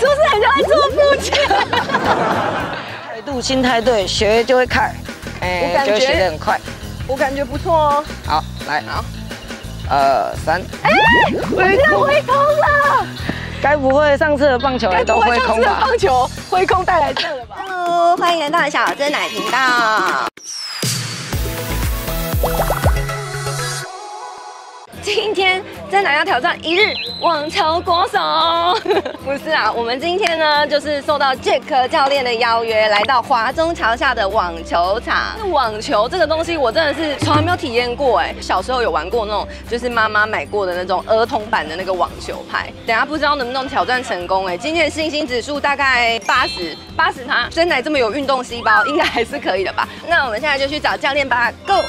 是不是很像在做腹肌？ 态度心态对，学就会快，就会学得很快。 我感觉不错哦。 好，来，好，2、3， 我已经挥空了。 该不会上次的棒球也都挥空吧？ 棒球挥空带来这样了吧 ？Hello， 欢迎来到小珍奶频道。今天真奶要挑战1日网球国手，不是啊，我们今天呢就是受到 Jack 教练的邀约，来到华中桥下的网球场。网球这个东西我真的是从来没有体验过哎，小时候有玩过那种就是妈妈买过的那种儿童版的那个网球拍，等下不知道能不能挑战成功哎。今天的信心指数大概80%，真奶这么有运动细胞，应该还是可以的吧？那我们现在就去找教练吧 ，Go！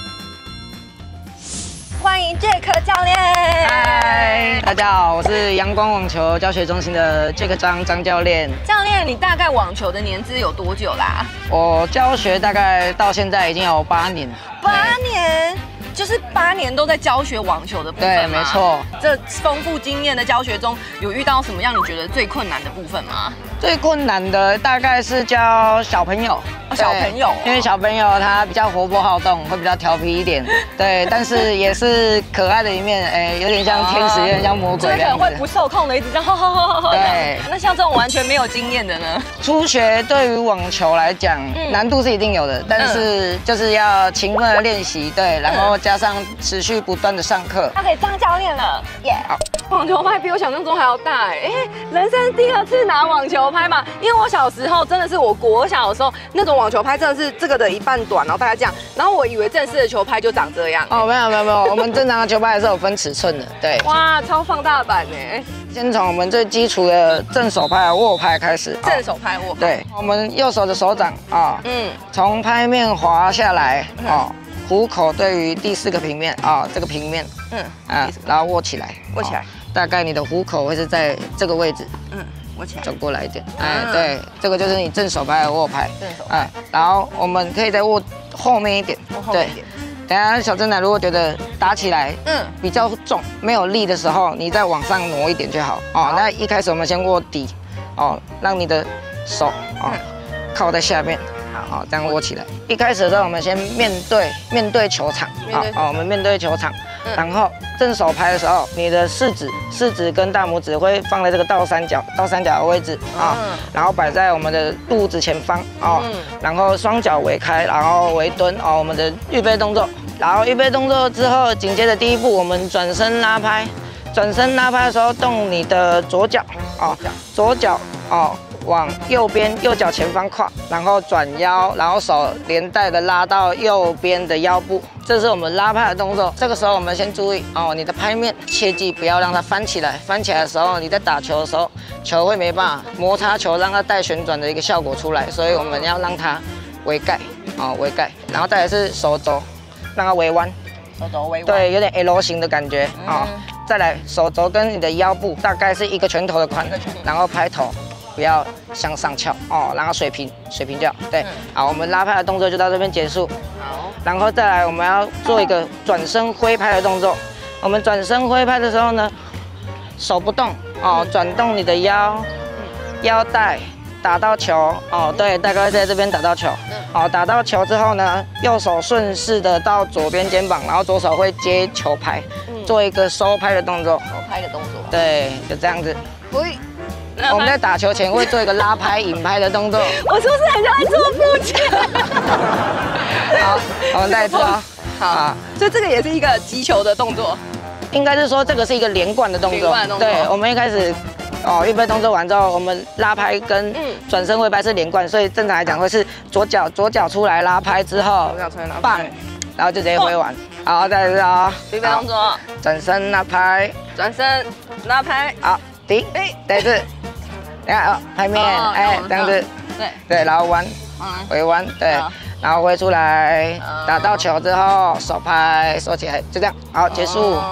欢迎 Jack 教练。 嗨，大家好，我是阳光网球教学中心的 Jack 张教练。 教练，你大概网球的年资有多久啦？ 我教学大概到现在已经有8年。 8年，就是8年都在教学网球的部分吗？ 对，没错。 这丰富经验的教学中，有遇到什么让你觉得最困难的部分吗？ 最困难的大概是教小朋友。 小朋友， 因为小朋友他比较活泼好动，会比较调皮一点，对，但是也是可爱的一面，有点像天使，有点像魔鬼， 就是可能会不受控的一直这样，对。那像这种完全没有经验的呢？ 初学对于网球来讲，难度是一定有的，但是就是要勤奋的练习，对，然后加上持续不断的上课。 他可以当教练了，耶！好，网球拍比我想象中还要大人生第2次拿网球拍嘛，因为我小时候真的是我国小的时候那种网球拍真的是这个的一半短，然后大概这样，然后我以为正式的球拍就长这样。 哦，没有，我们正常的球拍还是有分尺寸的，对。 哇，超放大版呢！ 先从我们最基础的正手拍、握拍开始。 正手拍、握拍。对， 我们右手的手掌从拍面滑下来虎口对于第4个平面这个平面，然后握起来，大概你的虎口会是在这个位置，握起来，走过来一点，对，这个就是你正手拍的握拍，正手拍，然后我们可以再握后面一点，对。等下小珍奶如果觉得打起来比较重没有力的时候，你再往上挪一点就好那一开始我们先握底让你的手靠在下面，好这样握起来。一开始的时候我们先面对球场我们面对球场，然后正手拍的时候，你的食指跟大拇指会放在这个倒三角的位置然后摆在我们的肚子前方然后双脚围开，然后围蹲我们的预备动作。然后预备动作之后，紧接着第一步，我们转身拉拍。转身拉拍的时候，动你的左脚左脚往右边右脚前方跨，然后转腰，然后手连带的拉到右边的腰部，这是我们拉拍的动作。这个时候我们先注意你的拍面切记不要让它翻起来，翻起来的时候你在打球的时候，球会没办法摩擦球，让它带旋转的一个效果出来，所以我们要让它微盖微盖，然后再来是手肘。让它微弯，手肘微弯，对，有点 L 型的感觉再来，手肘跟你的腰部大概是1个拳头的宽，然后拍头不要向上翘然后水平就好。对，好，我们拉拍的动作就到这边结束。好，然后再来我们要做一个转身挥拍的动作。我们转身挥拍的时候呢，手不动转动你的腰带。打到球对，大概在这边打到球打到球之后呢，右手顺势的到左边肩膀，然后左手会接球拍，做一个收拍的动作。收拍的动作。对，就这样子。我们在打球前会做一个拉拍、引拍的动作。 我是不是很像在做腹肌？ 好，我们再一次好，所以这个也是一个击球的动作。 应该是说这个是一个连贯的动作。对，我们一开始。预备动作完之后，我们拉拍跟转身挥拍是连贯，所以正常来讲会是左脚出来拉拍之后，棒，然后就直接挥完。好，再来是预备动作， 转身拉拍， 转身拉拍， 好，停，再一次，你看拍面，这样子，对，然后弯，回弯，对，然后挥出来，打到球之后手拍收起来，就这样，好，结束。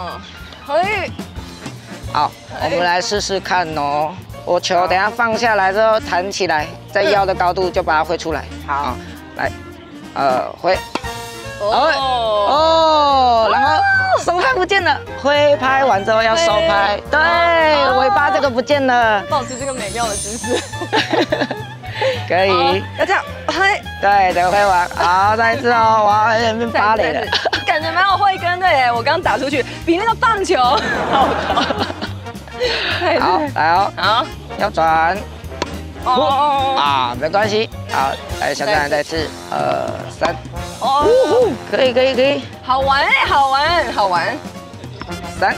好，我们来试试看我球等下放下来之后弹起来，在腰的高度就把它挥出来。好，来，挥。然后手拍不见了，挥拍完之后要收拍，对，尾巴这个不见了， 保持这个美妙的姿势， 可以， 要这样拍， 对，这个拍完，好，再一次哦，哇，有点变芭蕾了， 感觉蛮有慧根的耶，我刚打出去比那个棒球好高， 好，来哦， 好， 要转。啊，没关系，好，来小站再次，2、3，可以， 好玩哎，好玩 ，3，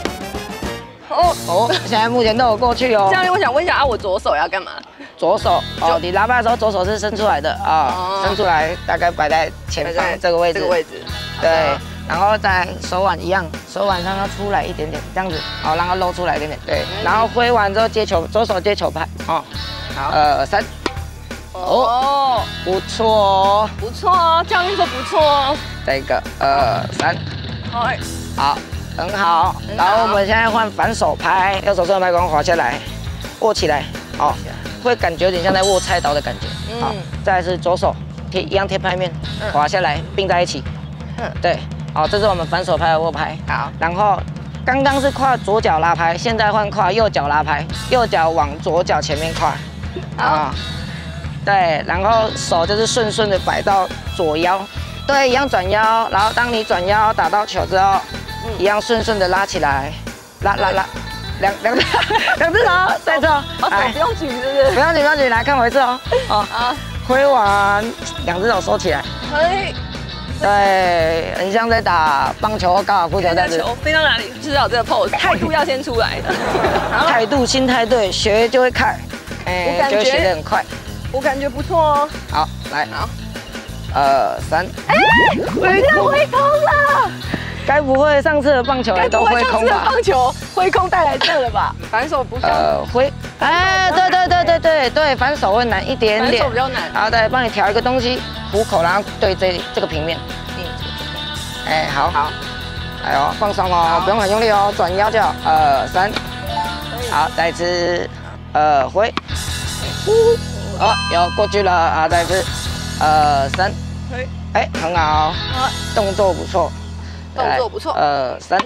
现在目前都有过去哦。 教练，我想问一下啊，我左手要干嘛？ 左手哦，你拉拍的时候左手是伸出来的啊，伸出来大概摆在前方这个位置，对，然后再手腕一样，手腕上要出来一点点，这样子，好，让它露出来一点点，对，然后挥完之后接球，左手接球拍，哦。好，3，不错哦， 不错哦，教练说不错哦。 这个2、3，好，很好。然后我们现在换反手拍，右手顺拍弓滑下来，握起来，哦，会感觉有点像在握菜刀的感觉。好，再来是左手一样贴拍面，滑下来并在一起。对，好，这是我们反手拍的握拍。好，然后。刚刚是跨左脚拉拍，现在换跨右脚拉拍，右脚往左脚前面跨，啊，对，然后手就是顺顺的摆到左腰，对，一样转腰，然后当你转腰打到球之后，一样顺顺的拉起来，拉，两只手，再一次哦， 手不用举是不是？ 不用举，来看我一次哦，好，挥完2只手收起来，对，很像在打棒球或高尔夫球这样子。 球飞到哪里，至少这个 pose 态度要先出来的。 态度、心态对，学就会快，就会学得很快。 我感觉不错哦。 好，来，好，2、3， 我一定要挥空了。 该不会上次的棒球也都挥空吧？ 棒球挥空带来这了吧？反手不挥，对，反手会难一点点， 反手比较难。 然后再帮你调一个东西，虎口，然后对这个平面。好，哎呦，放松哦，不用很用力哦，转腰就好。2、3，好，再一次，挥，有过去了啊，再一次，2、3，很好，动作不错。2、3，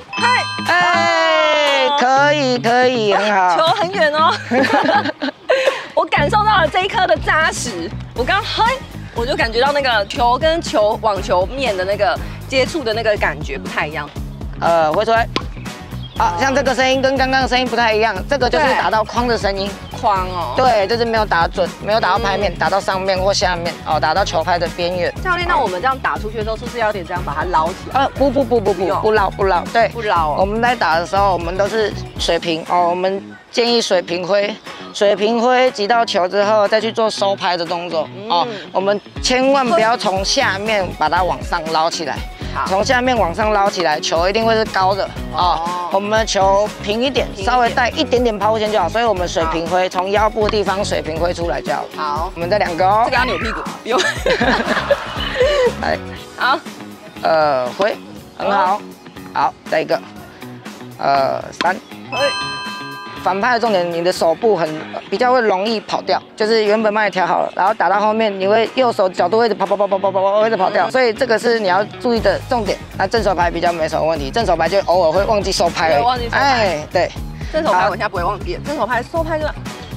可以，很好。 球很远哦，我感受到了这一颗的扎实。我刚我就感觉到那个球跟网球面的那个接触的那个感觉不太一样。 挥出来。好，像这个声音跟刚刚的声音不太一样，这个就是打到框的声音。 框哦。对， 就是没有打准，没有打到拍面，打到上面或下面，哦，打到球拍的边缘。 教练，那我们这样打出去的时候，是不是要有点这样把它捞起来？ 不捞，对， 不捞哦。 我们在打的时候，我们都是水平哦，我们建议水平挥击到球之后，再去做收拍的动作哦。我们千万不要从下面把它往上捞起来。从下面往上捞起来，球一定会是高的哦。我们的球平一点，稍微带一点点抛物线就好。所以我们水平挥，从腰部的地方水平挥出来就好。好，我们再2个哦。 这个要扭屁股，不用。 来， 好， 挥，很好。好，再一个，3。反拍的重点，你的手部比较会容易跑掉，就是原本帮你调好了，然后打到后面，你会右手角度会一直跑，一直跑掉，所以这个是你要注意的重点。那正手拍比较没什么问题，正手拍就偶尔会忘记收拍而已。对， 正手拍我现在不会忘记，正手拍收拍就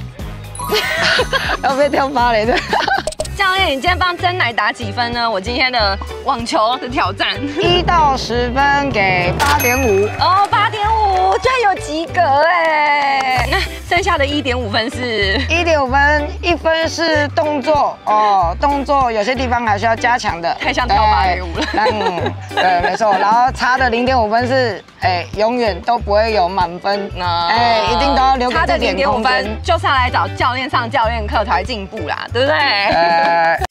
要被跳芭蕾的。 教练，你今天帮真奶打几分呢？我今天的网球的挑战 ，1到10分给8.5。 哦，8.5，居然有及格哎！那剩下的1.5分是 ？1.5分，1分是动作哦，动作有些地方还需要加强的， 太像跳芭蕾舞了。 对，没错。然后差的0.5分是，永远都不会有满分，一定都要留给这点空间。 差的0.5分就是要来找教练上教练课才会进步啦，对不对？